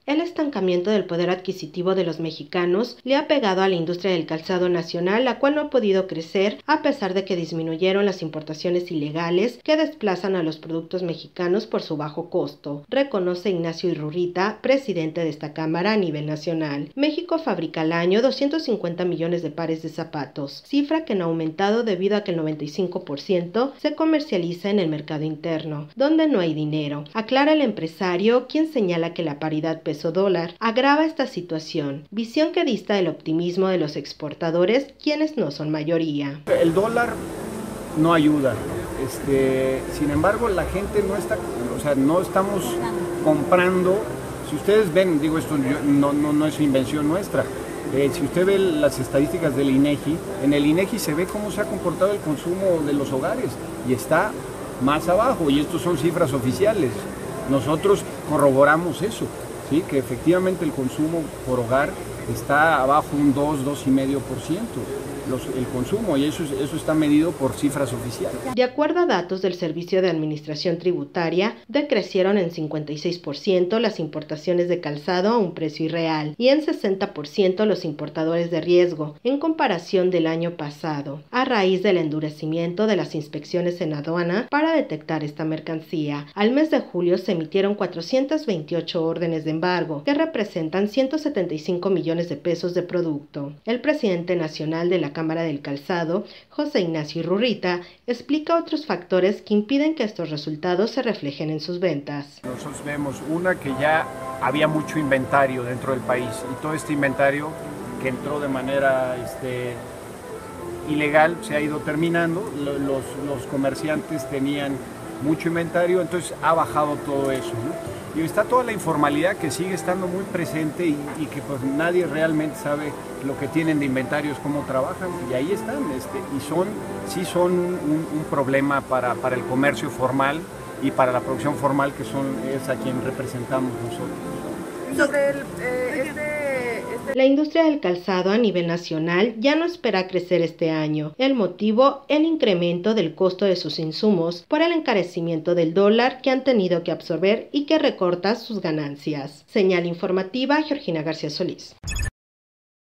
El estancamiento del poder adquisitivo de los mexicanos le ha pegado a la industria del calzado nacional, la cual no ha podido crecer a pesar de que disminuyeron las importaciones ilegales que desplazan a los productos mexicanos por su bajo costo, reconoce Ignacio Irurrita, presidente de esta cámara a nivel nacional. México fabrica al año 250 millones de pares de zapatos, cifra que no ha aumentado debido a que el 95% se comercializa en el mercado interno, donde no hay dinero, aclara el empresario, quien señala que la paridad peso-dólar agrava esta situación, visión que dista del optimismo de los exportadores, quienes no son mayoría. El dólar no ayuda, sin embargo la gente no está, no estamos comprando. Si ustedes ven, digo, esto no es invención nuestra. Si usted ve las estadísticas del INEGI, en el INEGI se ve cómo se ha comportado el consumo de los hogares y está más abajo, y estos son cifras oficiales. Nosotros corroboramos eso, ¿sí? Que efectivamente el consumo por hogar está abajo un 2,5% el consumo, y eso está medido por cifras oficiales. De acuerdo a datos del Servicio de Administración Tributaria, decrecieron en 56% las importaciones de calzado a un precio irreal y en 60% los importadores de riesgo, en comparación del año pasado, a raíz del endurecimiento de las inspecciones en aduana para detectar esta mercancía. Al mes de julio se emitieron 428 órdenes de embargo, que representan 175 millones de pesos de producto. El presidente nacional de la Cámara del Calzado, José Ignacio Irurrita, explica otros factores que impiden que estos resultados se reflejen en sus ventas. Nosotros vemos que ya había mucho inventario dentro del país, y todo este inventario que entró de manera ilegal se ha ido terminando. Los comerciantes tenían mucho inventario, entonces ha bajado todo eso, ¿no? Y está toda la informalidad que sigue estando muy presente y que pues nadie realmente sabe lo que tienen de inventarios, cómo trabajan, y ahí están, y sí son un problema para el comercio formal y para la producción formal, que es a quien representamos nosotros. Sobre La industria del calzado a nivel nacional ya no espera crecer este año. El motivo, el incremento del costo de sus insumos por el encarecimiento del dólar que han tenido que absorber y que recorta sus ganancias. Señal informativa, Georgina García Solís.